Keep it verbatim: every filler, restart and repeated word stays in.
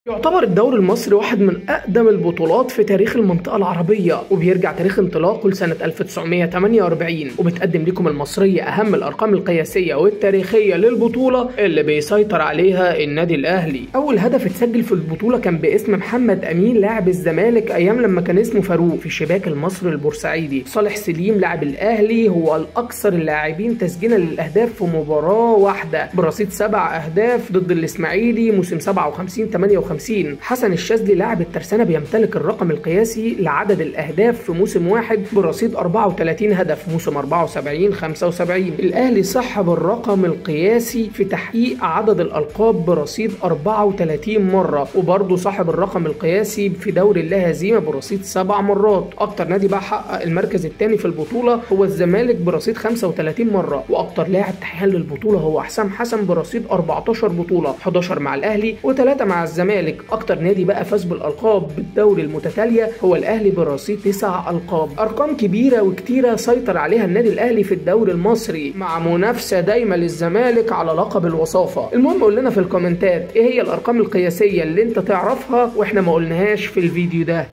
يعتبر الدوري المصري واحد من أقدم البطولات في تاريخ المنطقة العربية، وبيرجع تاريخ انطلاقه لسنة ألف وتسعمية وتمانية وأربعين، وبتقدم لكم المصرية أهم الأرقام القياسية والتاريخية للبطولة اللي بيسيطر عليها النادي الأهلي. أول هدف اتسجل في البطولة كان باسم محمد أمين لاعب الزمالك أيام لما كان اسمه فاروق في شباك المصري البورسعيدي. صالح سليم لاعب الأهلي هو الأكثر اللاعبين تسجيلا للأهداف في مباراة واحدة برصيد سبع أهداف ضد الإسماعيلي موسم سبعة وخمسين ثمانية وخمسين. حسن الشاذلي لاعب الترسانة بيمتلك الرقم القياسي لعدد الأهداف في موسم واحد برصيد أربعة وتلاتين هدف موسم أربعة وسبعين خمسة وسبعين. الأهلي صاحب الرقم القياسي في تحقيق عدد الألقاب برصيد أربعة وتلاتين مرة، وبرضه صاحب الرقم القياسي في دوري اللا هزيمة برصيد سبع مرات. أكتر نادي بقى حقق المركز الثاني في البطولة هو الزمالك برصيد خمسة وتلاتين مرة، وأكتر لاعب تحقيقا للبطولة هو حسام حسن برصيد أربعتاشر بطولة، حداشر مع الأهلي وثلاثة مع الزمالك. اكتر نادي بقى فاز بالالقاب بالدوري المتتاليه هو الاهلي برصيد تسع القاب. ارقام كبيره وكتيره سيطر عليها النادي الاهلي في الدوري المصري مع منافسه دايما للزمالك على لقب الوصافه. المهم قول لنا في الكومنتات ايه هي الارقام القياسيه اللي انت تعرفها واحنا ما قلناهاش في الفيديو ده.